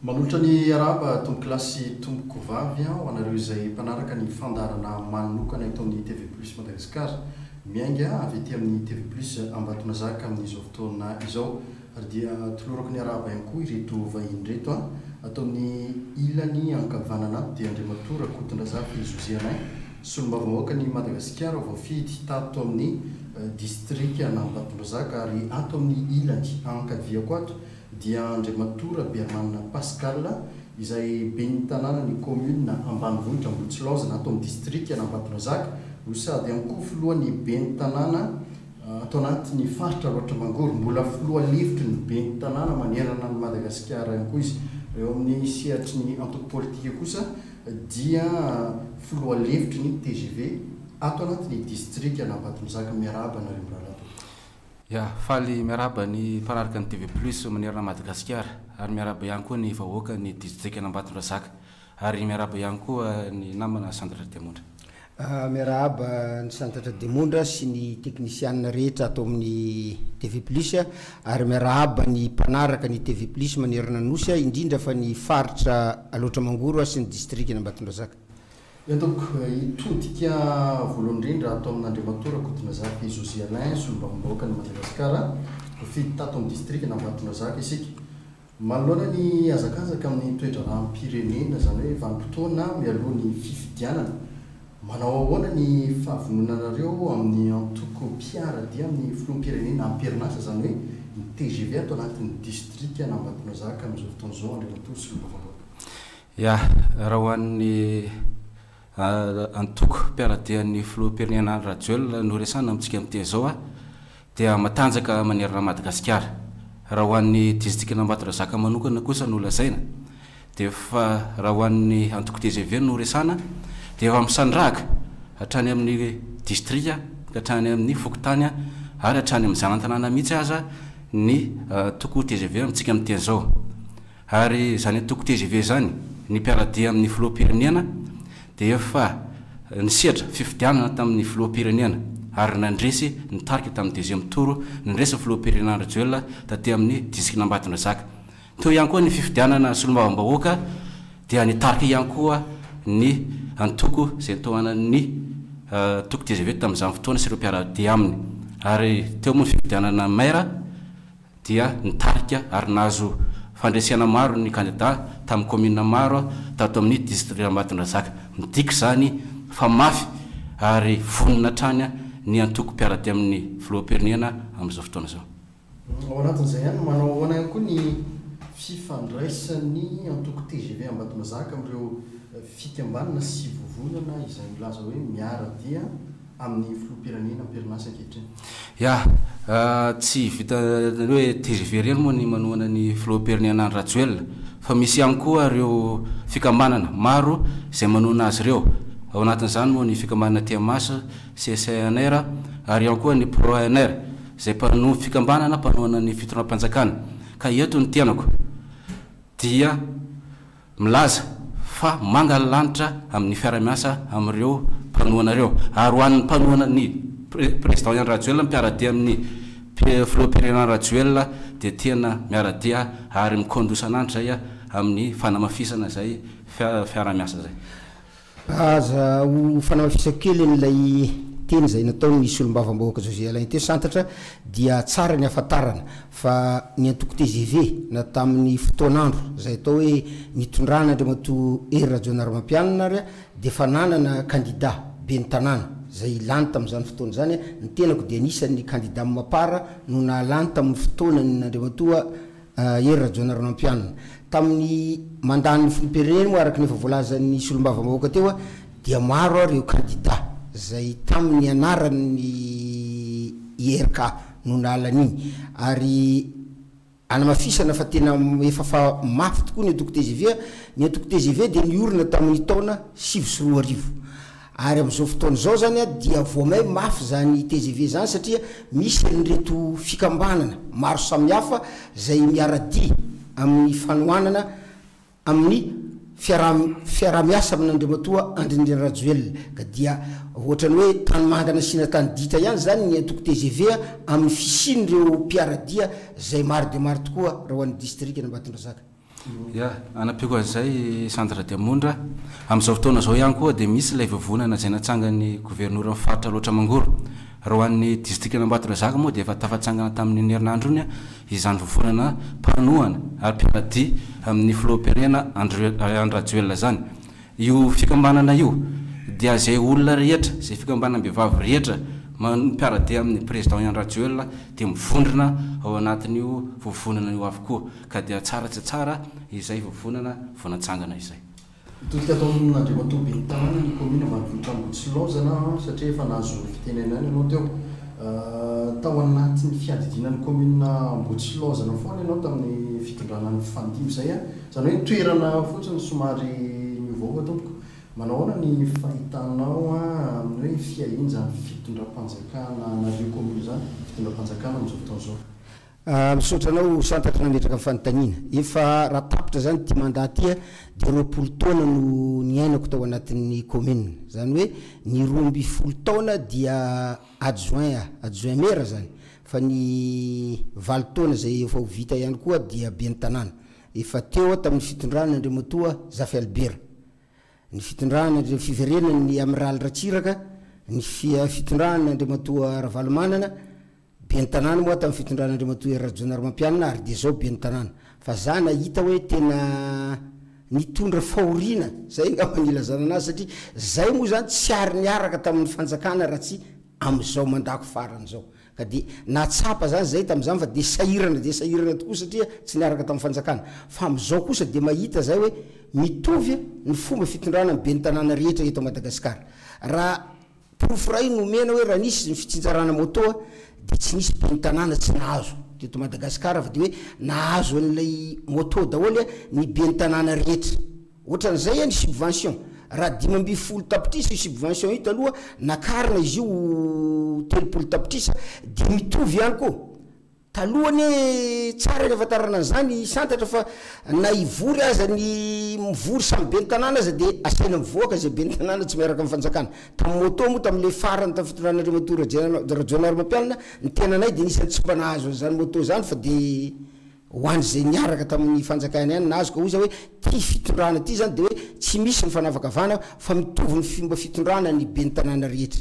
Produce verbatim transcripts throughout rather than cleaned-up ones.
Manolotra ny araba tombo kilasy tomboko vavy ho anareo izay mpanaraka ny fandarana manokana eto amin'ny T V plus Madagascar miainga avy ety amin'ny T V plus Ambatonazaka amin'izao fotoana izao ary dia tolorako ny araba ihany koa ireto vahiny reto a atao amin'ny ilany ankavanana dia Andriamatora Kotondrazafa Zozianay solombavamboaka ny Madagasikara voafidy tato amin'ny distrika Ambatondrazaka ary ato amin'ny ilany Ankaviako ato dia Andriamatora Bermanina Pascal izay ben'ny tanàna ny commune Ambanivohitra Ambohitsilaozana ato amin'ny distrika Ambatondrazaka no sady ihany koa filohan'ny ben'ny tanàna ato anatin'ny faritra Loatra Mangoro mbola filoha levitry ny ben'ny tanàna manerana ny Madagasikara ihany koa izy eo amin'ny sehatry ny antoko politika kosa dia filoha levitry ny T G V ato anatin'ny distrika Ambatondrazaka miaraba na rimbrala ya faly miaraba ny mpanaraka ny T V plus manerana Madagasikara ary miaraba ihany koa ny vahoaka ny distrika Ambatondrazaka ary miaraba ihany koa ny namana Santatra Demondra. Miaraba ny Santatra Demondra sy ny teknisianina rehetra ato amin'ny T V plus ary miaraba ny mpanaraka ny T V plus manerana Nosy indrindra fa ny faritra Loatra Mangoro sy ny distrika Ambatondrazaka. Yandoko itodika voalohany indrindra ato amin'Andriamatora Kotondrazafa Zozianay solombavamboaka ny Madagasikara voafidy tato amin'ny distrika Ambatondrazaka isika manoloana ny hazakazaka amin'ny toetra ranom-pirenena zany hoe vanim-potoana mialoha ny fifidianana manao ahoana ny fahavononanareo amin'ny antoko mpiaradia amin'ny filoham-pirenena amperinasa zany hoe ny T G V ato anatin'ny distrika Ambatondrazaka amin'izao fotoana izao Andriamatora solombavamboaka. Ya raha ho an'ny antoko mpiaradian'ny filoham-pirenena Rajoelina no resana amintsika amin'ity zao a dia matanjaka manerana Madagasikara. Raha ho an'ny distrika Ambatondrazaka manokana kosa no lazaina dia fa raha ho an'ny antoko T G V no resana dia efa misandrahaka hatrany amin'ny distrika hatrany amin'ny fokotany ary hatrany amin'ny zanan-tanàna mihitsy aza ny antoko T G V amintsika amin'ity zao ary zany antoko T G V zany ny mpiaradia amin'ny filoham-pirenena dia efa nisehatra fifidianana tamin'ny filoham-pirenena ary nandresy nitarika tamin'ny deuxième tour nandresy filoham-pirenena Rajoelina taty amin'ny distrika Ambatondrazaka. Teo ihany koa ny fifidianana solombavambahoaka dia nitarika ihany koa ny antoko izay tohanan'ny antoko T G V tamin'izany fotoana sy ireo mpiaradia aminy ary teo moa ny fifidianana maire dia nitarika ary nahazo fandresena maro ny candidat tamin'ny commune maro tato amin'ny distrika Ambatondrazaka midika zany fa mafy ary vonona hatrany ny antoko mpiaradia amin'ny filoham-pirenena amin'izao fotoana izao. Ao anatin'izay ihany manao ahoana ihany koa ny fifandraisan'ny antoko T G V Ambatondrazaka amin'ireo fikambanana sy vovonana izay milaza hoe miaradia amin'ny filoham-pirenena amperinasa ankehitriny. Ya tsy vita hoe T G V reny moa ny manohana ny filoham-pirenena Rajoelina fa misy ihany koa ireo fikambanana maro izay manohana azy ireo. Ao anatin'izany moa ny fikambanana T M S, C C N R ary ihany koa ny Pro N R izay mpanohy fikambanana mpanohana ny fitondram-panjakana. Ka eto ny tianako dia milaza fa mangalanitra amin'ny fiara-miasa amin'ireo mpanohana ireo ary ho an'ny mpanohana ny président Ian Rajoelina mpiaradia amin'ny filoham-pirenena Rajoelina dia tena miaradia ary mikondosana zay amin'ny fanamafisana zay fiara-miasa zay. Aza ho fanamafisako kely n'ilay teny zay nataon'ny solombavambahoaka Zozianay teo Santatra dia tsara ny ahafantarana fa ny antoko T G V na tamin'ny fotoanandro zay atao hoe nitondrana Andriamatora Hery Rajaonarimampianina ary dia fa nanana candidat ben'ny tanàna zay lany tamin'izany fotoana zany ny tenako dia anisan'ny candidat mapara no nalany tamin'ny fotoanany Andriamatora Hery Rajaonarimampianina tamin'ny mandan'ny filoham-pirenena moa araka nefa voalazan'ny solombavambahoaka teo dia maro ireo candidat zay tamin'ny anaran'ny I R K no nalan'iny ary anamafisana fa tena efa fa mafy tokoa ny antoko T G V ny antoko T G V dia niorina tamin'ny taona sivy sy roa arivo ary amin'izao fotoana izao zany dia voamay mafy zany T G V zany satria misy an'ireto fikambanana maro samihafa zay miaradia amin'ny fanohanana amin'ny fiara-miasa amin'Andriamatora Andry Rajoelina ka dia ohatrany hoe tany mangana sy na tany dita ihany zany ny antoko T G V amin'ny fisin'ireo mpiaradia zay maro dia maro tokoa raha ho an'ny distrika Ambatondrazaka. ya anapiako an'izay centre diamondra amin'izao fotoana zao ihany koa dia misy ilay vovonana izay natsangany gouverneur amin'ny faritra loatra mangoro raha ho an'ny district n'Ambatondrazaka moa dia efa tafatsangana tamin'ny herinandro iny izany vovonana mpanohana ary mpiaradia amin'ny filoham-pirenena Andrajoelina zany. Io fikambanana io dia izay olona rehetra izay fikambanam-behivavy rehetra mpiaradia amin'ny président Andrajoelina dia mivondrona ao anatin'io vovonana io avokoa ka dia tsara tsy tsara izay vovonana vao natsangana izay. Totika atao amin'Andriamatoa Bentanana ny commune ambanivohitra Ambohitsilaozana satria efa nahazo fitenenana ianao teo tao anatin'ny fiadidinan'ny commune Ambohitsilaozana foana ianao tamin'ny fitondrana ny fandimby izay a zany hoe toerana fotsiny somary mivaoka tompoko manao ahoana ny fahitanao a amin'ny hoe fiahiny zany fitondram-panjakana anareo commune zany fitondram-panjakana amin'izao fotoana zao. Misaotra anao santatra nametraka amin'ny fanontaniana efa raha tapitra zany ty mandat ty a dia roapolo taona no niainako tao anatin'ny commune zany hoe ny roa amby folo taona dia adjoint adjoint maire zany fa ny valo taona zay efa ho vita ihany koa dia ben'ny tanàna efa teo tamin'ny fitondrana Andriamatoa Zafy Albert ny fitondrana fiverenana ny amiral Ratsiraka ny fitondrana Andriamatoa Ravalomanana ben'ny tanàna moa tamin'ny fitondrana Andriamatoa Rajonaromampianina ary dia zao ben'ny tanàna fa za nahita hoe tena nitondra fahoriana zay ngamba nilazana anazy satria zay moa zany tsy ary niaraka tamin'ny fanjakana raha tsy amin'izao mandako farany zao ka dia natsapa zany zay tamin'izany fa dia sahirana dia sahirana tokoa satria tsy niaraka tamin'ny fanjakana fa amin'izao kosa dia mahita zay hoe mitovy ny fomba fitondrana amin'ny ben'ny tanàna rehetra eto Madagasikara raha porofray nomena hoe raha nisy ny fitsinjarana motoa dia tsy nisy ben'ny tanàna tsy nahazo teto Madagasikara fa dia hoe nahazo an'ilay moto daholo ny ben'ny tanàna rehetra ohatran'izay ny subvention raha dimy amby folo tapitrisa io subvention io taloha nakarina izy io telopolo tapitrisa dia mitovy ihany koa talohany tsara ny afantarana an'izany santatra fa na ivory aza ny mivory samy ben'ny tanàna aza dia asaina mivoaka zay ben'ny tanàna tsy miaraka amin'ny fanjakana tamin'ny moto moa tamin'le farany tamin'ny fitondrana Andriamatoa Rajonaromampianina ny tenanay dia nisany tsy mba nahazo an'izany moto zany fa dia ho an'izay niaraka tamin'ny fanjakana ihany nahazo ka oza hoe ty fitondrana ty zany dia hoe tsy misy ny fanavakavana fa mitovy ny fomba fitondrana ny ben'ny tanàna rehetra.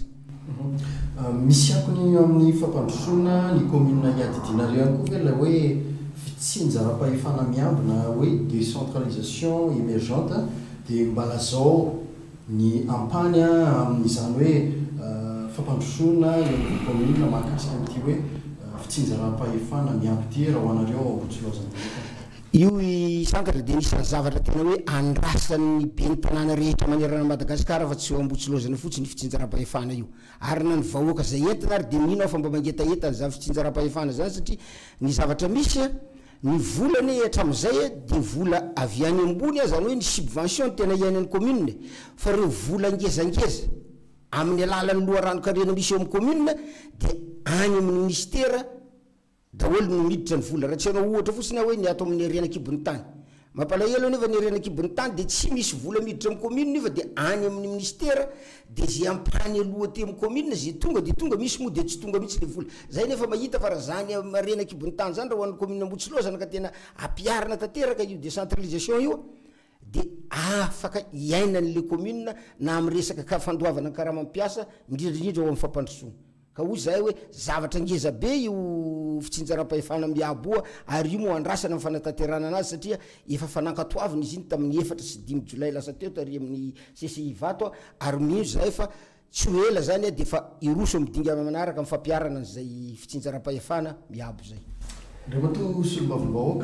Misy akony amin'ny fampandrosoana ny commune iadidinareo ihany koa ve la hoe fitsinjaram-pahefana miambina hoe décentralisation émergente dia mbala zao ny ampany amin'izany hoe fampandrosoana ny commune mahakasika amin'ity hoe fitsinjaram-pahefana miamby ty raha ho anareo Ambohitsilaozana io santatra dia nisany zavatra tena hoe andrasan'ny ben'ny tanàna rehetra manerana Madagasikara fa tsy ho Ambohitsilaozana fotsiny fitsinjaram-pahefana io ary na ny vahoaka zay entina ary dia mino fa mba mangetaentana zany fitsinjaram-pahefana zany satria ny zavatra misy ny volany hatramin'izay dia vola avy any ambony zany hoe ny subvention tena iainan'ny commune fa reo vola ngezangeza amin'ny alalan'ny loharanokarena misy eo amin'ny commune dia any amin'ny ministera daholo no miditra ny vola raha tsy anao ohatra fotsiny hoe ny ato amin'ny Renakibon'ny tany mampalahelo nefa ny Renakibon'ny tany dia tsy misy vola miditra amin'ny commune nefa dia any amin'ny ministera dia zay ampany aloha ty amin'ny commune zay tonga dia tonga misy moa dia tsy tonga mihitsy le vola zay nefa mahita fa raha zany Renakibon'ny tany zany raha ho an'ny commune Ambohitsilaozana ka tena ampiarina tanteraka io décentralisation io dia afaka iainan'le commune na amin'ny resaka ka fandoavana karaha-mampiasa indrindraindrindra ao amin'ny fampandrosoana ka hoy zay hoe zavatra ngeza be io fitsinjaram-pahefana miaboa ary io moa andrasana amin'ny fanatanterana anazy satria efa fanankatoavina izy iny tamin'ny efatra sy dimy jolay lasa teo tary amin'ny C C I vato ary mino zay fa tsy ho ela zany dia fa iroso midinga manaraka amin'ny fampiarana an'izay fitsinjaram-pahefana miabo zay. Andriamatoa Solombavam-bahoaka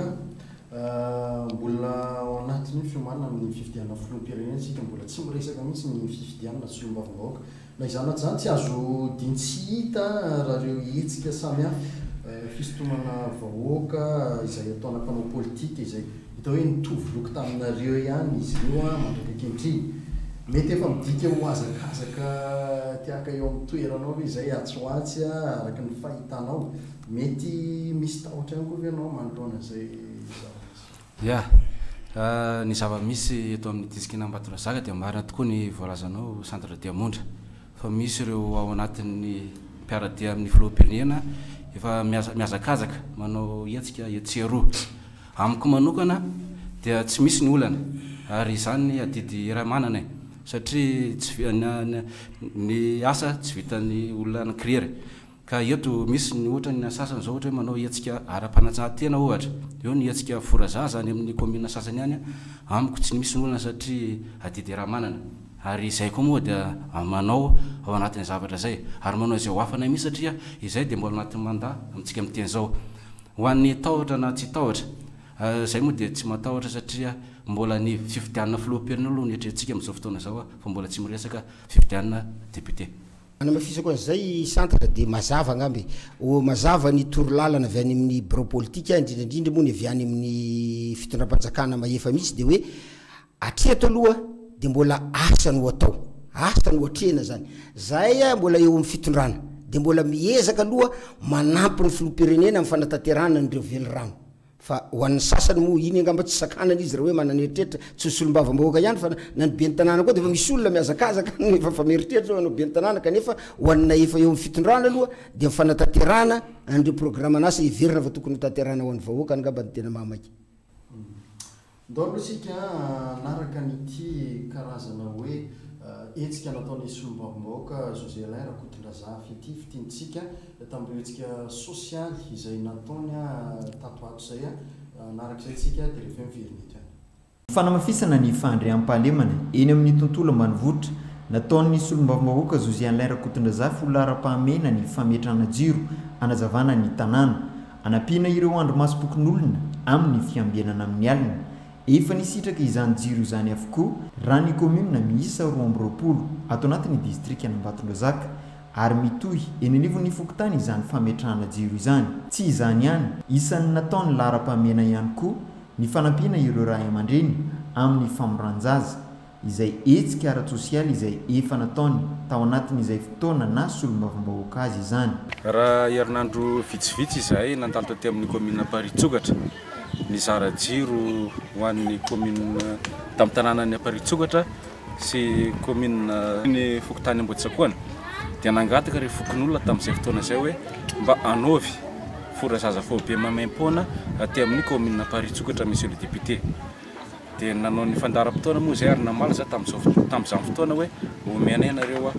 mbola ao anatin'ny fiomanana amin'ny fifidianana filoham-pirenena sika mbola tsy miresaka mihitsy ny fifidianana Solombavam-bahoaka na izany ato zany tsy azo dia tsy hita raha reo hetsika samihafa fisintomana vahoaka izay ataona mpanao politika izay hita hoe nitovy loko taminareo ihany izy io a mandroaka ankehitriny mety efa midika ho azakazaka tiaka eo amin'ny toeranao hoe izay atsoatsy a araka ny fahitanao mety misy tahotra ihany koa ve ianao manoloana zay ya ny zava-misy eto amin'ny district n'Ambatondrazaka dia marina tokoa ny voalazanao centre diamondra fa misy ireo ao anatin'ny mpiaradia amin'ny filoham-pirenena efa miazakazaka manao hetsika etsy roa amiko manokana dia tsy misy ny olana ary izany adidy raha manana satria tsy ny asa tsy vitany olona anakiriery ka eto misy ny ohatra ny asasany zao ohatra hoe manao hetsika ara-panajahantena ohatra eo ny hetsika foraza zany amin'ny komina sasany any amiko tsy misy ny olana satria adidy raha manana ary izay koa moa dia manao ao anatin'ny zavatra zay ary manao izay ho afana misy satria izay dia mbola anatin'ny mandat amintsika miteny zao ho an'ny tahotra na tsy tahotra zay moa dia tsy matahotra satria mbola ny fifidianana filoham-pirenena aloha nietrentsika amin'izao fotoana zao fa mbola tsy miresaka fifidianana député anamafisako an'izay santatra dia mazava angamby mazava ny torolalana avy any amin'ny bureau politika indrindrandrindra moa ny avy any amin'ny fitondram-panjakana mahefa misy dia hoe atreto aloha dia mbola asa no atao asa no atrena zany zay a mbola eo amin'ny fitondrana dia mbola miezaka aloha manampy ny filoham-pirenena amin'ny fanatanterahana nireo vely rano fa ho an'ny sasany moa iny angamba tsy sakanana izy raha hoe mananeritreritra tsy solombavam-bahoaka ihany fa nany be ny tanàna koa dia efa misy olona miazakazaka efa fa meritreritra ho anao be ny tanàna kanefa ho anina efa eo amin'ny fitondrana aloha dia mifanatanterahana an'ireo programme anasa hiverina fa tokony tanterahana ho an'ny vahoaka angamba ny tena mamaiky ndalo isika naraka nyity karazana hoe etsika nataony solombavam-bahoaka José Alain Rakotondraza fity fitintsika tamin'ireo etsika sosialy izay nataony tatoato zay narak'izay tsika dia rehefa miverina fanamafisana ny fandriam-pahalemana eny amin'ny tontolo ambanivohitra nataony solombavam-bahoaka José Alain Rakotondraza folaram-pahamena ny fametrahana jiro anazavana ny tanàna anampiana ireo andro masom-pokon'olona amin'ny fiambenana amin'ny alina efa nisitraka izany jiro izany avokoa raha ny komuna miisa roa amby roapolo ato anatin'ny distrika Ambatondrazaka ary mitohy eny anivon'ny fokotany izany fametrahana jiro izany tsy izany ihany isan'ny nataony laharam-pahamena ihany koa ny fanampiana ireo ray aman-dreny amin'ny famoran-jaza izay hetsika ara-tsosialy izay efa nataony tao anatin'izay fotoana na solombavam-bahoaka azy izany raha herinandro vitsivitsy izahay nandalo taty amin'ny komina Paritsokatra ny zara jiro ho an'ny komina tamin'ny tanànany Paritsokatra sy komina ny fokotany Ambotsakoana dia nangataka rehefa fokon'olona tamin'izay fotoana izay hoe mba anaovy forazaza be mamaim-poana aty amin'ny komina Paritsokatra monsieur le député dia nanao ny fandaharam-potoana moa zay ary namala za tamin'izany fotoana hoe omena ianareo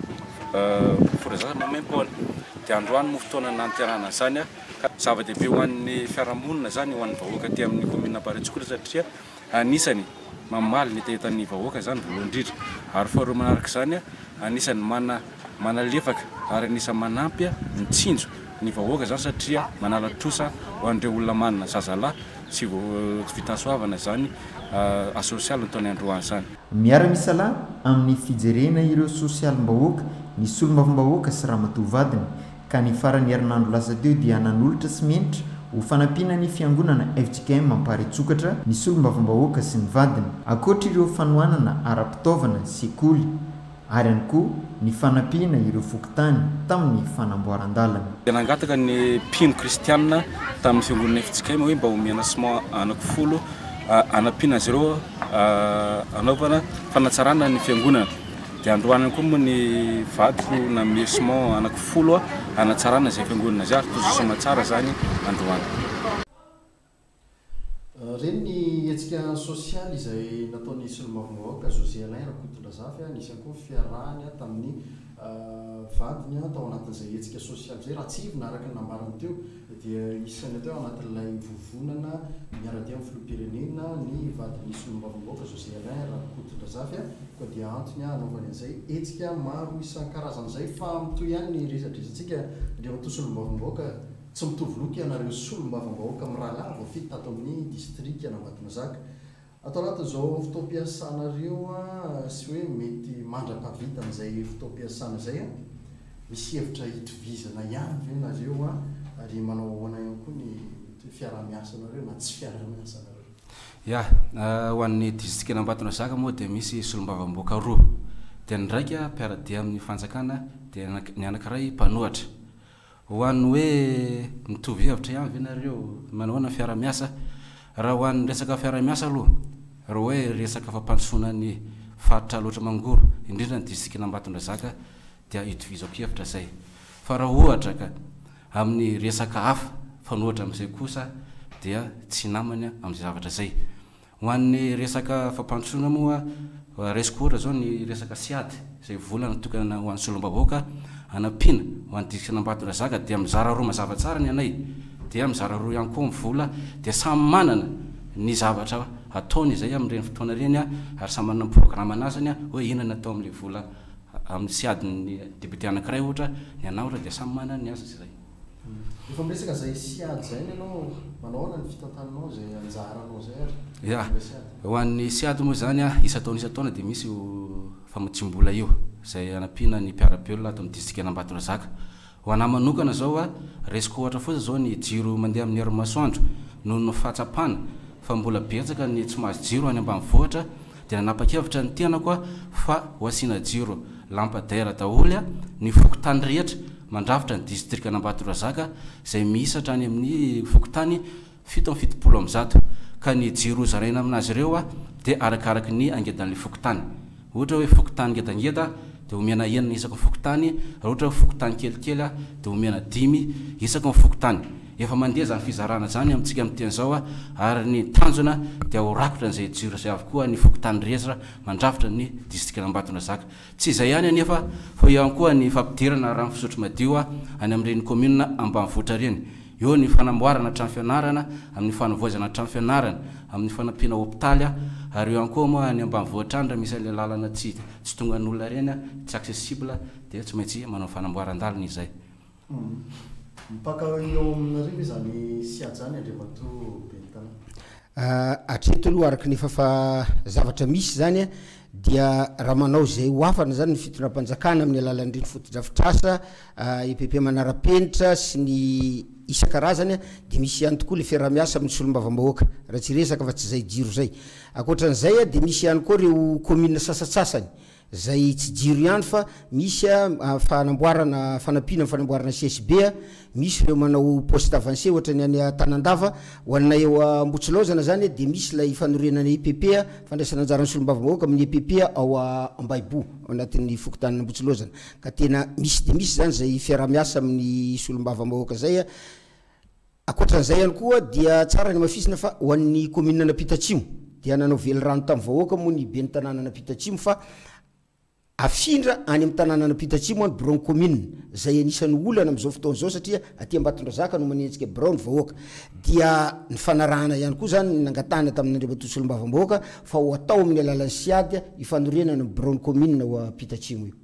forazaza mamaim-poana dia androany moa fotoana nanterahana zany zava-dehibe ho an'ny fiarahamonina zany ho an'ny vahoaka aty amin'ny komina Paritsokatra satria anisany mamaly ny tetan'ny vahoaka zany voalohany indrindra ary faharoa manaraka izany anisany mana manalefaka ary anisany manampy mitsinjo ny vahoaka zany satria manala trosa ho an'ireo olona manana zazalahy sy vita soavana zany asosialy nataony androany zany miara-misalahy amin'ny fijerena ireo sosialim-bahoaka ny solombavam-bahoaka sy ramatoavadiny ka ny farany herinandro lasa teo dia nanolotra sy menitra ho fanampiana ny fiangonana F J K M Paritsokatra ny solombavam-bahoaka sy ny vadiny akoatra ireo fanohanana ara-pitaovana sekoly ary ihany koa ny fanampiana ireo fokotany tamin'ny fanamboaran-dalana. Dia nangataka ny mpino kristianina tamin'ny fiangonana F J K M hoe mba omena sima anankifolo anampiana azy ireo anaovana fanatsarana ny fiangonana. Dia androany koa moa ny vadiko na mesimo anankifolo anatsarana izay fiangonana izay ary tozosoma tsara zany androany. Reny ny hetsika sosialy izay nataony solombavam-bahoaka José Alain Rakotondraza nisy koa fiarahany tamin'ny vadiny tao anatin'izay hetsika sosialy zay raha tsy ivona araka ny nambarany teo dia isany teo anatin'ilay vovonana miaradia amin'ny filoham-pirenena ny vadiny solombavam-bahoaka José Alain Rakotondraza koa dia antony anaovany an'izay hetsika maro isan-karazan'izay fa mitoy ihany ny resadresantsika rehefa toy solombavam-bahoaka tsy mitovy loko ianareo solombavam-bahoaka amin'ny rahalava vita tato amin'ny distrika Ambatondrazaka atao anatin'izao fotoam-piasanareo sy hoe mety mandra-pavita n'izay fotoam-piasana zay misy hevitra hitovizana ihany ve nareo ary manao ahoana ihany koa ny fiarah-miasa nareo na tsy fiarah-miasa nareo ya ho an'ny distrika Ambatondrazaka moa dia misy solombavam-bahoaka roa dia ny raika mpiaradia amin'ny fanjakana dia ny anankiray mpanohatra ho an'ny hoe mitovy hevitra ihany ve nareo manahoana fiarah-miasa raha ho an'ny resaka fiarah-miasa aloha raha hoe resaka fampandosoana ny faritra loatra mangoro indrindra ny distrika Ambatondrazaka dia hitovizako hevitra zay fa raha ohatra ka amin'ny resaka hafa fanohatra amin'izay kosa dia tsy namany amin'izay zavatra zay ho an'ny resaka fampandrosoana moa resaka ohatra zao ny resaka siady zay volana tokana ho an'ny solom-bahoaka anapina ho an'ny disikana Ambatondrazaka dia mizara roa mazava tsara ny anay dia mizara roa ihany koa mivola dia samy manana ny zavatra ataony izay amin'ireny fotoana ireny a ary samy manana programme anazany a hoe inona atao amin'ilay vola amin'ny siadin'ny député anankiray ohatra ny anao ohatra dia samy manana ny asa zay. Efa miresaka zay siady zay ianao manao ny fitantananao zay anjaranao zay ary. Ya, ho an'ny siady moa zany a isa-taona isa-taona dia misy famonjim-bola io zay anampiana ny mpiara-belona ato amin'ny distrikana Ambatondrazaka. Ho anahy manokana zao a resaka ohatra fotsiny zao ny jiro mandeha amin'ny hery masoandro noho ny fahatsapana fa mbola betsaka ny tsy mahazo jiro any ambanivohitra dia nanapa-kevitra ny tenako a fa ho asiana jiro lampadaire daholo a ny fokotany rehetra mandrafitra ny distrikana Ambatondrazaka zay miisatra any amin'ny fokotany fito amby fitopolo amby zato ka ny jiro zaraina aminazy ireo a dia arakaraky ny angedan'ilay fokotany. Ohatra hoe fokotany ngedangeda dia omena enina isaka ny fokotany, ohatra hoe fokotany kelikely a dia omena dimy isaka ny fokotany. Efa mandeha zany fizarana zany amintsika amin'ny teny zao a ary ny tanjona dia ho rakotra n'izay jiro zay avokoa ny fokotany rehetra mandrafitra ny distrikana Ambatondrazaka. Tsy izay ihany anefa fa eo ihany koa ny fampidirana rano fisotro madio a any amin'ireny commune ambanivohitra ireny. Eo ny fanamboarana trano fianarana, amin'ny fanovozana trano fianarana, amin'ny fanampiana hôpitaly a ary eo ihany koa moa ny ambanivohitra any raha misy ilay lalana tsy tsy tonga n'olona ireny a tsy accessible dia tsy maintsy manao fanamboaran-dalana izay. Mpaka eo aminareo zany siady zany Andriamatoa Benitana. Atreto aloha araky ny fafa zavatra misy zany dia raha manao zay ho afana zany ny fitondram-panjakana amin'ny alalan'ireny fotodrafitrasa I P P manara-penitra sy ny isan-karazany dia misy ihany tokoa le fiarah-miasa amin'ny solom-bavam-bahoaka raha tsy resaka fa tsy zay jiro zay. Ankoatran'izay a dia misy ihany koa reo commune sasatsasany zay tsy jiro ihany fa misy a fanamboarana fanampiana fanamboarana C S B a misy reo manao poste avancé ohatra ny any Tanandava ho anna eo Ambotsilozana zany dia misy lay fanorenana I P P a fandraisana anjaran'ny solom-bavam-bahoaka amin'ny I P P a ao Ambahibo ao anatin'ny fokotan'ny Ambotsilozana ka tena misy dia misy zany zay fiarah-miasa amin'ny solom-bavam-bahoaka zay a. Ankoatran'izay ihany koa dia tsara ny mafisina fa ho an'ny commune Nampitatsimo dia nanao vely rano tamin'ny vahoaka moa ny ben'ny tanàna Nampitatsimo fa afindra any amin'ny tanàna Nampitatsimo any bureau commune zay anisan'ny olana amin'izao fotoana zao satria aty Ambatondrazaka no manenjika bureau ny vahoaka dia ny fanarahana ihany koa zany nangatana tamin'Andriamatoa solom-bavam-bahoaka fa ho atao amin'ny alalan'ny siady ifanorenana ny bureau commune ho Ampitatsimo io.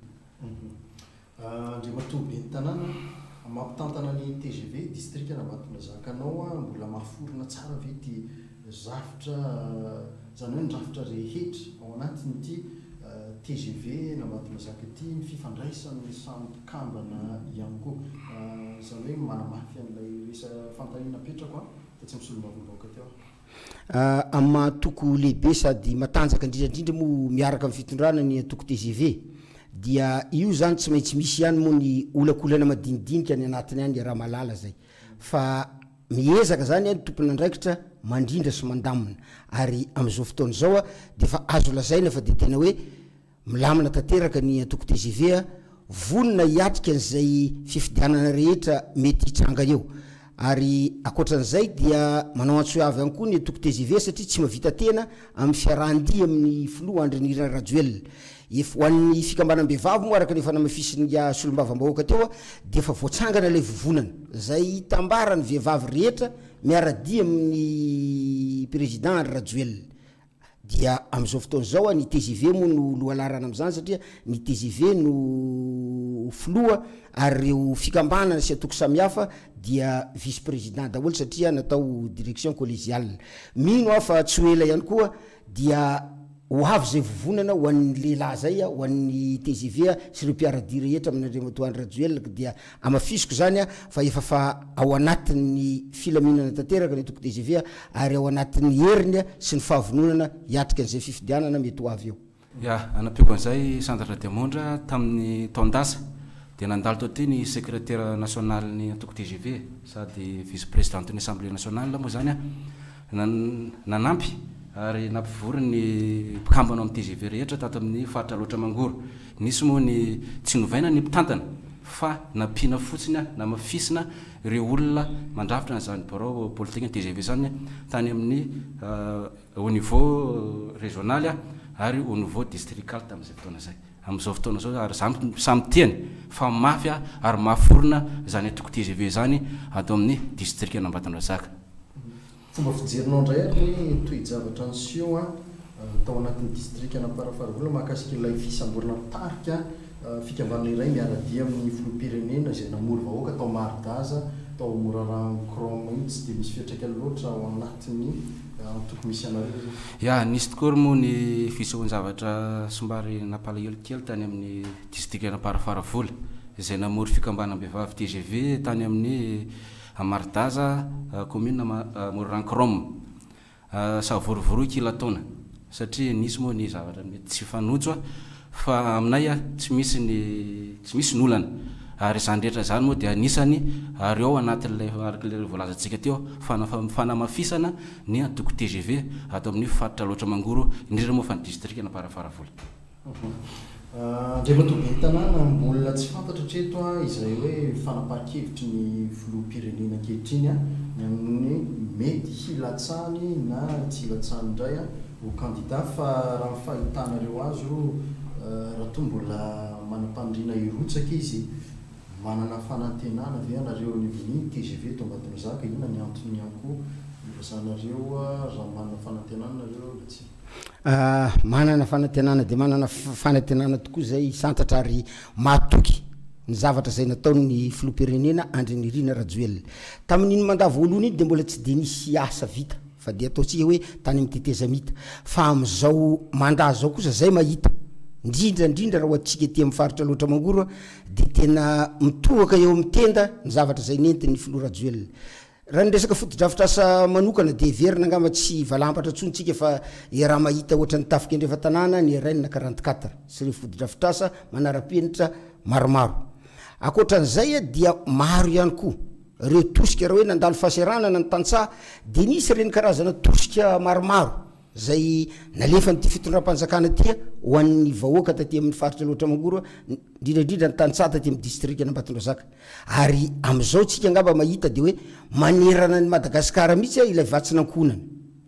Andriamatoa ben'ny tanàna mampitantana ny T G V distrikana Ambatondrazaka anao a mbola mahaforona tsara ve ty zafitra zany hoe ny rafitra rehetra ao anatin'ity T G V Ambatondrazaka ity ny fifandraisan'ny samy mpikambana ihany koa zany hoe manamafy an'ilay resa fantaniana petrako a dia tsy misolo-bavam-bahoaka teo. Amin'ny mahatoko lehibe sady matanjaka indrindrandrindra moa miaraka amin'ny fitondrana ny atoko T G V dia io zany tsy maintsy misy ihany moa ny olakolana madinidinika ny anatiny ihany raha malala zay fa miezaka zany any tompony andraikitra mandrindra sy mandamina ary amin'izao fotoana zao a dia fa azo lazaina fa dia tena hoe milamina tanteraka ny atoko T G V a vonona hiatrika an'izay fifidianana rehetra mety hitranga eo ary ankoatran'izay dia manao antsoavy ihany koa ny atoko T G V satria tsy mahavita tena amin'ny fiarahan-dia amin'ny filoha Andrinirana Rajoelina. Efa ho an'ny fikambanam-behivavy moa araka ny fanamafisiny solom-bavam-bahoaka teo a dia efa voatsangana ilay vovonana zay tambara ny vehivavy rehetra miara-dia amin'ny président Rajoelina dia amin'izao fotoana zao ny T G V moa no lohalarana amin'izany satria ny T G V no filoha ary reo fikambanana sy atoko samihafa dia vice président daholo satria natao direction collégiale. Mino aho fa tsy ho ela ihany koa dia ho avy zay vovonana ho an'ny lehilahy zay a ho an'ny T G V a sy ireo mpiara-dia rehetra amin'Andriamatoa Rajoelina dia amafisiko zany a fa efa fa ao anatin'ny filaminana tanteraka ny atoko T G V a ary ao anatin'ny heriny a sy ny fahavononana hiatrika an'izay fifidianana mety ho avy eo. Ya, anapiako an'izay Sandra Demondra tamin'ny taondasa dia nandalo tao ty ny secrétaire national ny atoko T G V sady vice présidente ny assemblée nationale moa zany a nanampy ary nampivory ny mpikambana amin'ny T G V rehetra tato amin'ny faritra loatra mangoro. Nisy moa ny tsy novaina ny mpitantana fa nampina fotsiny a na mafisina ireo olona mandrafitra n'izany barao politique T G V zany tany amin'ny au niveau régional ary au niveau districal tamin'izay fotoana zay amin'izao fotoana zao ary samy tiany fa mafy ary maforona zany atoko T G V zany atao amin'ny district Ambatondrazaka. Fomba fijerinao ndray ary hoe toe-javatra an'sio a tao anatin'ny district Anamparafaravolona mahakasika ilay fisamborana tarika fikambanana iray miaradia amin'ny filoham-pirenena izay namory vahoaka tao Maridaza tao Moraran-Chrome iny tsy dia misy fiantraikany loatra ao anatin'ny antoko misy anareo. Ya nisy tokoa moa ny fisoan-javatra somary napalahelo kely tany amin'ny district Anamparafaravolona izay namory fikambanam-behivavy T G V tany amin'ny Maridaza commune Moraran-Chrome savorivory kila taona satria nisy moa ny zavatra mety tsy fanojo fa aminay a tsy misy ny tsy misy nolana ary izany rehetra zany moa dia anisany ary ao anatin'ilay arak'ilay voalazantsika teo fanamafisana ny antoko T G V atao amin'ny faritra loatra mangoro indrindra moa fa ny district Anamparafaravolona. Ndray matoa be tanàna mbola tsy fantatra hatreto a izay hoe fanapahan-kevitry ny filoham-pirenena ankehitriny a ny amin'ny mety hilatsany na tsy hilatsany indray a ho candidat fa raha fahitanareo azy raha toa mbola manam-pandriana irotsaka izy manana fanantenana ve anareo ny T G V eto Ambatondrazaka inona ny antony ankoho irasanareo raha manana fanantenana nareo tsy manana fanantenana dia manana fanantenana tokoa zay santatra ary matoky ny zavatra zay nataony filoham-pirenena Andry Nirina Rajoelina tamin'iny mandat voalohany iny dia mbola tsy dia nisy asa vita fa dia ataontsika hoe tany amin'ny teteza mita fa amin'izao mandat zao kosa zay mahita indrindra indrindra raha ohatsika ety amin'ny faritra loatra mangoro dia tena mitohaka eo amin'ny tenda ny zavatra zay nentin'ny filoha Rajoelina. Raha ny resaka foto-drafitra asa manokana dia verina angamba tsy valampatra tsontsika fa raha mahita ohatra ny tafika indrefa tanàna ny rainina quarante-quatre sy ireo foto-drafitra asa manara-penitra maromaro. Akoatran'izay dia maro ihany koa ireo tosika raha hoe nandalo fahaseranana ny tantsaha dia nisy ireny karazana tosika maromaro zay nalefa nyty fitondram-panjakana ty ho an'ny vahoaka taty amin'ny faritra loatra mangoro indrindraindrindra ny tantsaha taty amin'ny district Ambatondrazaka ary amin'izao tsika angamba mahita dia hoe manerana ny Madagasikara mihitsy ilay vatsinankonana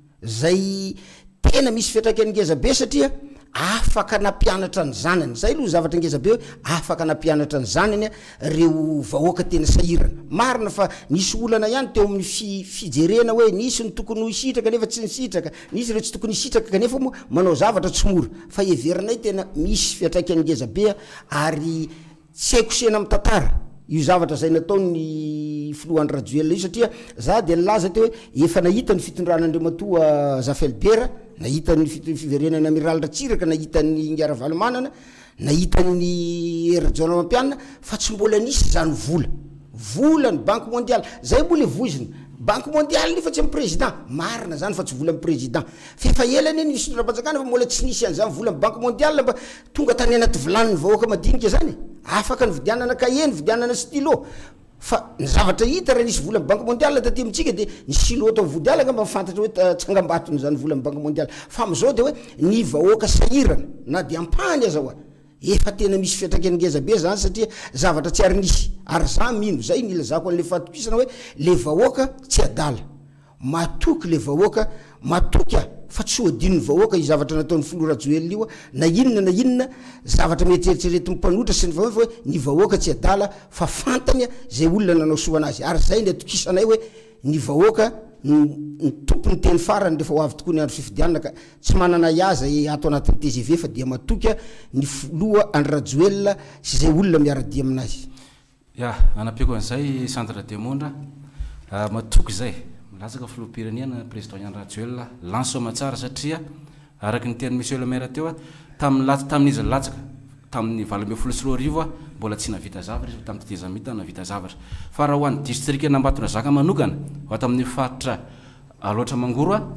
zay tena misy fiantraikany ngezabe satria afaka nampianatra ny zanany zay aloha zavatra ngezabe hoe afaka nampianatra ny zanany reo vahoaka tena sahirana marina fa nisy olana ihany teo amin'ny fijerena hoe nisy ny tokony ho isitraka nefa tsy nisitraka nisy ireo tsy tokony isitraka kanefa moa manao zavatra tsy mora fa everinay tena misy fiantraikany ngezabe ary tsy haiko sena amin'ny tantara io zavatra zay nataony filohan'ny Rajoelina io satria za dia nilaza teo hoe efa nahita ny fitondran'Andriamatoa Zafelbera nahita ny fiverenana amiral Ratsiraka nahita ny Ngaravalomanana nahita ny Erjona Mampianina fa tsy mbola nisy zany vola vola ny Banque mondiale zay mbola voizina Banque mondiale nefa tsy amin'ny président marina zany fa tsy vola amin'ny président fefa elany ny fitondram-panjakana fa mbola tsy nisy an'izany vola amin'ny Banque mondiale mba tonga tany anaty vilany ny vahoaka madinika zany afaka ny vidianana cahier ny vidianana stylo fa ny zavatra hita raha nisy vola amin'ny Banque mondiale taty amintsika dia ny stylo atao vodiala ngamba mifantatra hoe tsangambatony zany vola amin'ny Banque mondiale fa amin'izao dia hoe ny vahoaka sahirana na dia ampahany aza hoa efa tena misy fiantraikany ngezabe zany satria zavatra tsy ary nisy ary za mino zay ny ilazako an'le fatokisana hoe le vahoaka tsy adala matoky le vahoaka matoky a fa tsy hoadin'ny vahoaka io zavatra nataon'ny filoha Rajoelina io na inona na inona zavatra mety eritreretin'ny mpanotra sy ny vahoaka hoe ny vahoaka tsy adala fa fantany zay olona nanao soanazy ary zay ny atokisanay hoe ny vahoaka ny tompony teny farany rehefa ho avy tokoa ny andro fifidianana ka tsy manana iaza ato anatin'ny T G V fa dia matoky ny filoha Andry Rajoelina sy zay olona miaradia aminazy. Ya anapiako an'izay centre demondra matoky zay milatsaka filoham-pirenena président Andry Rajoelina lansoma tsara satria araky ny teny monsieur le maire teo tamin'izy latsaka tamin'ny valo ambin'ny folo sy roa arivo mbola tsy navita zavatra izy tamin'ny teteza mita navita zavatra fa raha ho an'ny district Ambatondrazaka manokana ho ato amin'ny faritra loatra mangoro a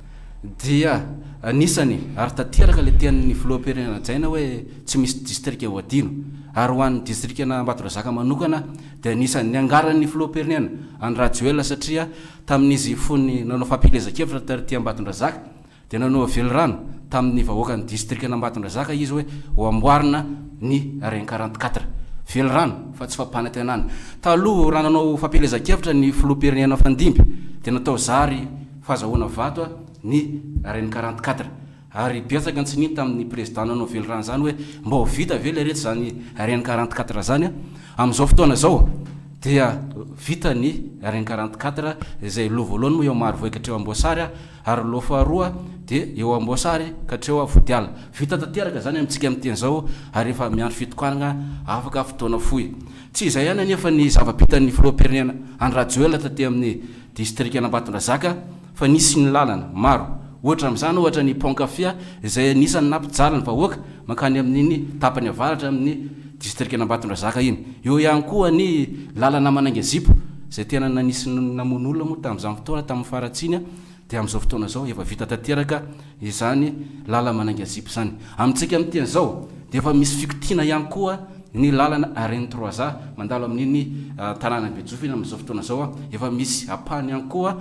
dia anisany ary tanteraka le tean'ny filoham-pirenena jaina hoe tsy misy district ho adino ary ho an'ny district Ambatondrazaka manokana dia anisany ny angaran'ny filoham-pirenena Andry Rajoelina satria tamin'izy fony nanao fampilezakevitra taty Ambatondrazaka dia nanao velorano tamin'ny vahoaka ny district Ambatondrazaka izy hoe ho amboarina ny rein quarante-quatre vely rano fa tsy fampanantenana taloha raha nanao fampelezakevitra ny filoha-pirenena fandimby dia natao zary fahazahoana vato a ny reny quarante quatre ary betsaka tsy niny tamin'ny président nanao vely rano zany hoe mba ho vita ve le rehetra zany reny quarante quatre zany a amin'izao fotoana zao dia vita ny reny quarante quatre izay loha voalohany moa eo maro voa katreo amboasary a ary loha faharoa dia eo amboasary katreo avodiala vita tanteraka zany amintsika amin'teny zao ary efa miandro fitokoanana afaka fotoana fohy tsy izay ihany anefa ny zava-pitan'ny filoha-pirenena Andrajoela taty amin'ny district Anambatondrazaka fa nisy ny lalana maro ohatra amin'izany ohatra ny pont Kafia izay anisan'ny nampijalany vahoaka mankany amin'iny tapany avaratra amin'ny district Anambatondrazaka iny eo ihany koa ny lalana Manangazipo izay tena nanisy namon'olona moa tamin'izany fotoana tamin'ny faratsiny dia amin'izao fotoana zao efa vita tanteraka izany lala Manangazipo zany amintsika amin'teny zao dia efa misy fikitiana ihany koa ny lalana reny trois a mandalo amin'iny tanàna Bejofina amin'izao fotoana zao efa misy apahany ihany koa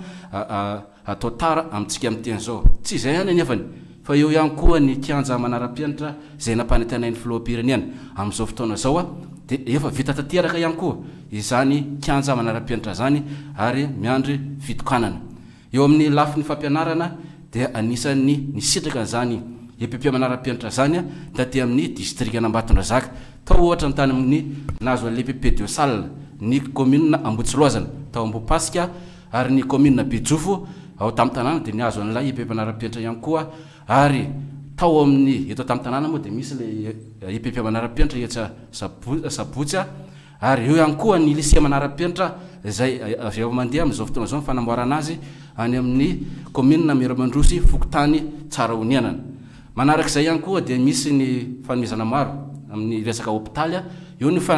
atao tara amintsika amin'teny zao tsy izay ihany anefany fa eo ihany koa ny kianja manara-pianatra izay nampanantenain'ny filoha-pirenena amin'izao fotoana zao a dia efa vita tanteraka ihany koa izany kianja manara-pianatra zany ary miandry fitokanana eo amin'ny lafin'ny fampianarana dia anisan'ny nisitraka zany E P P manara-pianatra zany a taty amin'ny district Anambatondrazaka tao ohatra ny tany amin'ny nazo l'E P P de Sal ny commune Ambotsiloazana tao Ambopasika ary ny commune Bejofo ao tamin'ny tanàna dia niazo an'ilay E P P manara-pianatra ihany koa ary tao amin'ny eto tamin'ny tanàna moa dia misy le E P P manara-pianatra etsa Sabotsy ary eo ihany koa ny lycée manara-pianatra izay avy mandeha amin'izao fotoana zao fanamboarana azy any amin'ny commune Miramandrosy Fokotany Tsarahonianana manarak'izay ihany koa dia misy ny fanomezana maro amin'ny resaka hôpitaly eo ny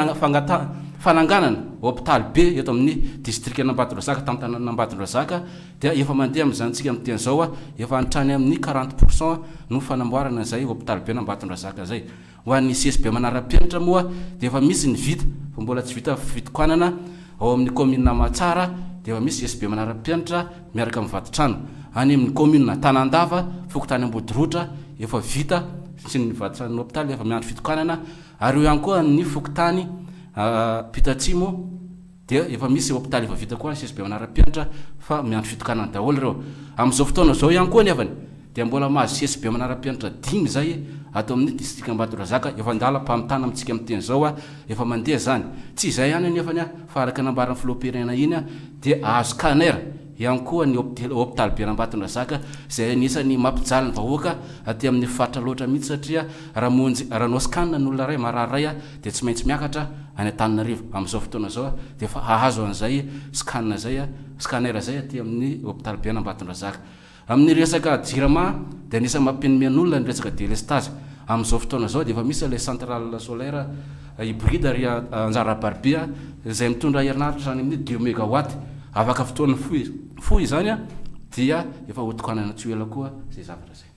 fananganana hôpitaly be eto amin'ny district Anambatondrazaka tamin'ny tanàna Anambatondrazaka dia efa mandeha amin'izantsika amin'teny zao a efa antrany amin'ny quarante pourcent no fanamboarana izay hôpitaly be Anambatondrazaka zay ho an'ny C S B manara-pianatra moa dia efa misy ny vita fa mbola tsy vita fitokoanana ao amin'ny commune Matsara dia efa misy C S B manara-pianatra miaraka amin'ny vatitrano any amin'ny commune Tanandava Fokotany Ambodirotra efa vita sy ny vatitrano hôpitaly efa miandro fitokanana ary eo ihany koa ny Fokotany Pitatsimo dia efa misy hôpitaly efa vita koa C S B manara-pianatra fa miandro fitokanana daholo ireo amin'izao fotoana zao ihany koa nefany dia mbola mahazo C S B manara-pianatra dimy zay atao amin'ny district Anambatondrazaka efa andala mpamitana amintsika amin'teny zao a efa mandeha zany tsy izay ihany anefany a fa araka nambaran'ny filoha-pirenena iny a dia azo scanner ihany koa ny hôpitaly be Anambatondrazaka izay anisany mampijaly ny vahoaka aty amin'ny faritra loatra mihitsy satria raha monjy raha nao scanne n'olona ray mararay a dia tsy maintsy miakatra any Antananarivo amin'izao fotoana zao a dia efa ahazo an'izay scanne zay a scanner zay aty amin'ny hôpitaly be Anambatondrazaka amin'ny resaka jirama dia anisany mampinomian'olona ny resaka délestage amin'izao fotoana zao dia efa misy le centrale solaire hybride ary anjara barbia izay mitondra herinaratra zany amin'ny deux mégawatt afaka fotoana fohy fohy zany a dia efa hotokanana tsy ela koa zay zavatra zay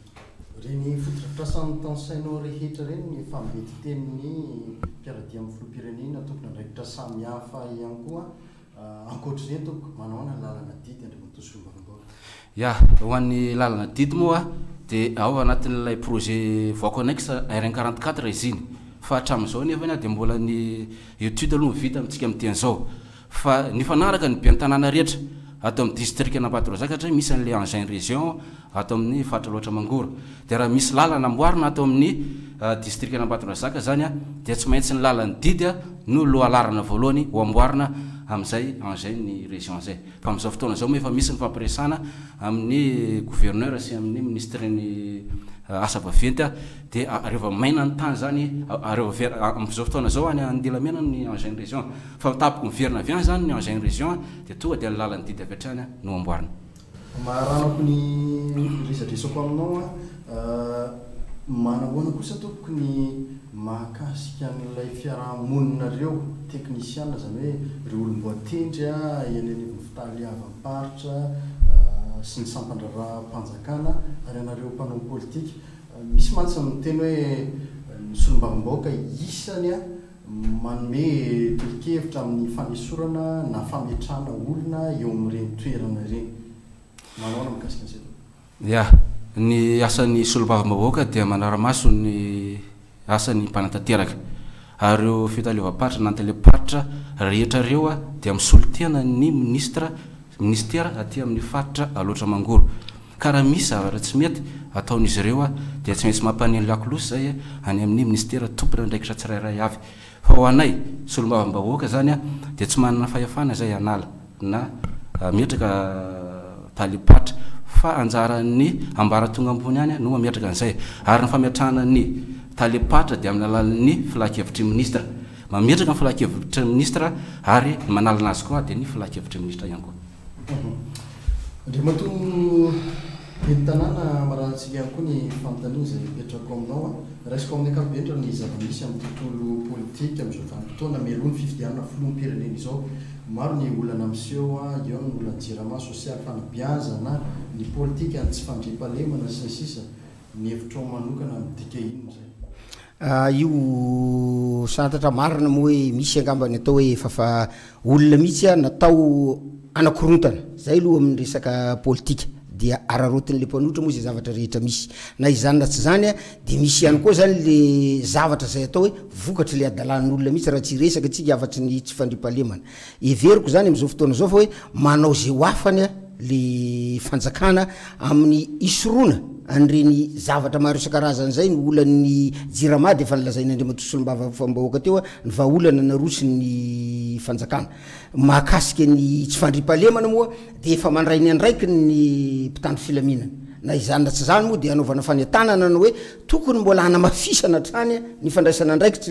reny fotodrafitrasan'ny tansainao rehetra reny efa mety tenin'ny mpiaradia amin'ny filoha-pirenena tokony andraikitra samy hafa ihany koa ankoatr'ireny toko manaona lalana didy andriamantosolombavam-baoaka ya ho an'ny lalana didy moa dia ao anatin'ilay projet voaconnex R quarante quatre izy iny fa hatramin'izao nefany a dia mbola ny étude aloha vita amintsika amin'teny zao fa ny fanaraka ny be ny tanàna rehetra atao amin'ny district Anambatondrazaka satria misy an'le engin région atao amin'ny faritra loatra mangora dia raha misy lalana amboarina atao amin'ny district Anambatondrazaka zany a dia tsy maintsy ny lalany didy a no lohalarana voalohany ho amboarina amin'izay engin ny région zay fa amin'izao fotoana zao moa efa misy ny fampiresana amin'ny gouverneur sy amin'ny ministre ny asa vaventy a dia rehefa maina ny tany zany amin'izao fotoana zao any andelamena ny engin région fa tapoko miverina avy any zany ny engin région dia tonga dia ny lalany didy avy hatrany no amboarina maharanako ny resadresako aminao a manahoana kosa tokony mahakasika n'ilay fiarahamoninareo teknisiana zany hoe reo olom-boatendry a ianenivony fitaly avamparitra sy ny sampandraraha-mpanjakana ary anareo mpanao politika misy mantsy miteny hoe ny solombavam-bahoaka isany a manome tolokevitra amin'ny fanesorana na fametrana olona eo amin'ireny toerana ireny manahoana mikasika an'izay ya ny asan'ny solombavam-bahoaka dia manara-maso ny asan'ny mpanantanteraka ary eo fitaleovam-paritra nantaleparitra rehetra reo a dia misolotena ny ministra ministera aty amin'ny faritra aloatra mangoro ka raha misy zavatra tsy mety ataon'izy ireo a dia tsy maintsy mampaneny lakolosy zay any amin'ny ministera tompona ndraikitra tsirairay avy fa ho anay solombavambahoaka zany a dia tsy manana fahefana zay anala na mihetraka talipatra fa anjaran'ny ambaratonga ambony any no mametraka an'izay ary ny fametrahana ny talipatra dia amin'ny alalan'ny filakevitry ministra mametraka ny filakevitry ministra ary manalana azy koa dia ny filakevitry ministra ihany koa ndre mato ny tanàna marantsika ihany koa ny fanontaniana zay mipetrako aminao a raisiko amin'ny ankapobendra ny zava-misy amin'ny tontolo politika amin'izao vanim-potoana mialohan'ny fifidianana filoham-pirenena izao maro ny olana miseho a eo ny olana jirama sosialy fanabeazana ny politika ny tsy fandriam-pahalemana sy ny sisa ny hevitra manokana midika ino zay io santatra marina moa hoe misy angambany atao hoe fafa olona mihitsy a natao anakorontana zay aloha amin'ny resaka politika dia ararotin'le mpanotra moa zay zavatra rehetra misy na izany na tsy zany a dia misy ihany koa zany le zavatra zay atao hoe vokatra le adalan'olona mihitsy raha tsy resaka atsika afatry ny tsy fandriam-pahalemana everiko zany am'izao fotoana zao fa hoe manao zay hoafany a le fanjakana amin'ny isoroana an'ireny zavatra maro isan-karazany zay ny olan'ny jirama dia efa nilazaina andriamatosolombavambahoaka teo a ny vaolana narosi ny fanjakana mahakasika ny tsy fandriam-pahalemana moa dia efa mandray ny andraiky ny mpitandro filaminana na izany na tsy zany moa dia anaovana fanentanana no hoe tokony mbola hanamafisana trany ny fandraisana andraikitry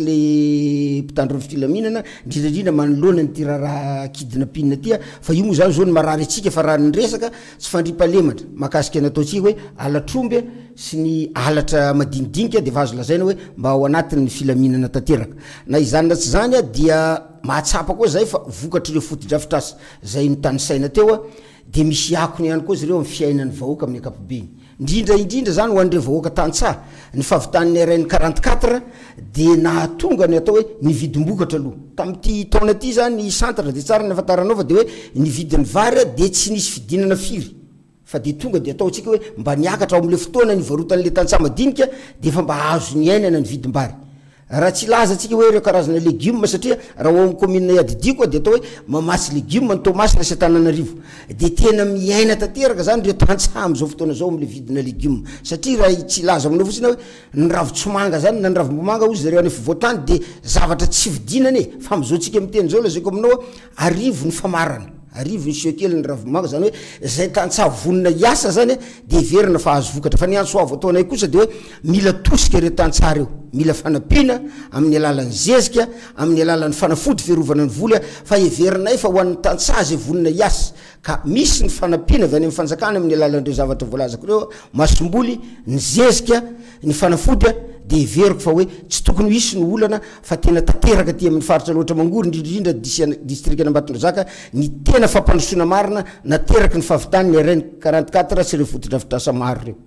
le mpitandro filaminana indrindrandrindra manoloana ny ty raharaha kidina pinina tya fa io moa zany zao ny marary atsika fa raha ny resaka tsy fandriam-pahalematra mahakasika nataotsika hoe alatromby sy ny alatra madinidinika dia efa azo lazaina hoe mba ao anatin'ny filaminana tanteraka na izany na tsy zany a dia mahatsapa koa zay fa vokatry ireo fotodrafitrasa zay notany saina teo a dia misy akony ihany koa izy ireo amin'ny fiainan'ny vahoaka amin'ny ankapobeny indrindra indrindra zany ho an'ireo vahoaka tantsaha ny fahavitan'ny R N quarante-quatre dia nahatonga ny atao hoe nividim-bokatra aloha tamin'ity taona ty zany ny santatra dia tsara ny afantaranao fa dia hoe nividin'ny vary dia tsy nisy fidinana firy fa dia tonga dia ataontsika hoe mba niakatra ao amin'le fotoana nivarotan'le tantsaha madinika dia efa mba azo ny ainana ny vidim-bary raha tsy laza atsika hoe ireo karazana legioma satria raha ho amin'ny commune iadidiko dia atao hoe mamasy legioma ny tomasy rasy Antananarivo dia tena miaina tanteraka zany ireo tantsaha amin'izao fotoana zao amin'le vidina legioma satria raha tsy laza aminao fotsiny hoe ny ravitsomanga zany na ny ravim-bomanga ozy zareo any fivoatany dia zavatra tsy vidinany e fa amin'izao tsika miteny zao lazako aminao arivo ny famarana arivo ny siokely ny ravimanga zany hoe zay tantsaha vonina iasa zany dia verina fa azo vokatra fa ny antsoavo ataonay kosa dia hoe mila tosika ireo tantsaha reo mila fanampiana amin'ny alalan'ny zezika amin'ny alalan'ny fanafody fiarovana ny voly a fa everinay fa ho an'ny tantsaha zay vonina iasa ka misy ny fanampiana avy any amin'ny fanjakana amin'ny alalan'ireo zavatra voalazako reo masom-boly ny zezika ny fanafody a dia everiko fa hoe tsy tokony hisy ny olana fa tena tanteraka ty amin'ny faritra loatra mangory indrindrindra district n'Ambatondrazaka ny tena fampandrosoana marina nateraky ny fahavitany ny R N quarante-quatre sy ireo fotodrafitrasa maro reo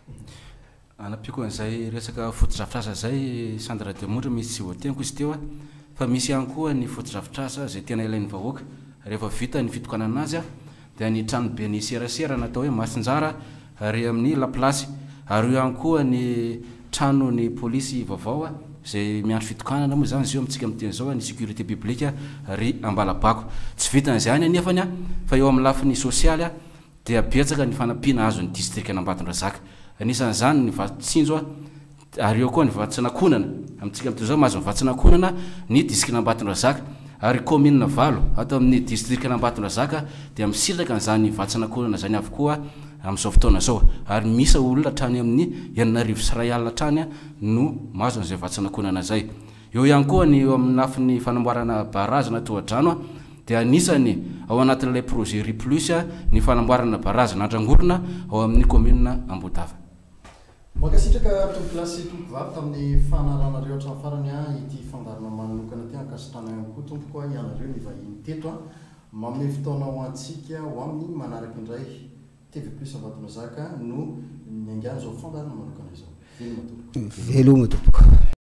anapiko an'izay resaka fotodrafitrasa zay Sandra Demontra misy tsy voateniko izy teo a fa misy ihany koa ny fotodrafitrasa zay tena ilain'ny vahoaka rehefa vita ny fitokanana azy a dia ny tranobe ny serasera natao hoe Masinjara ary amin'ny laplace ary io ihany koa ny trano ny polisy vaovao a zay miandro fitokanana moa zany zio amintsika miteny zao ny sécurité publique ry Ambalabako tsy vitan'izany anefany a fa eo amin'ny lafiny sosialy a dia betsaka ny fanampiana azo ny district n'Ambatondrazaka anisan'izany ny vatsinjo a ary eo koa ny vatsinakonana amintsika miteny zao mahazo ny vatsinakonana ny district n'Ambatondrazaka ary commune valo atao amin'ny district n'Ambatondrazaka dia misiraka n'izany vatsinakonana zany avokoa amin'izao fotoana zao ary misy olona trany amin'ny enina arivo sy ray alina trany no mahazo an'izay vatsinakonana zay eo ihany koa ny eo amin'ny lafiny fanamboarana barazy na tohadrano a dia anisany ao anatin'ilay projet Ri Plus ny fanamboarana barazy nandrangorona ao amin'ny commune Ambodava makasitraka tompolasy tompovavy tamin'ny fanarahnareo hatramin'ny farany a ity fandarana manokana ty ankasitrana ihany koa tompoko a ianareo ny vahiny teto a manome fotoana ho antsika ho amin'ny manaraka indray T V plus Ambatondrazaka no ny angano zao fandarana manokana izao veloma tompoko veloma tompoko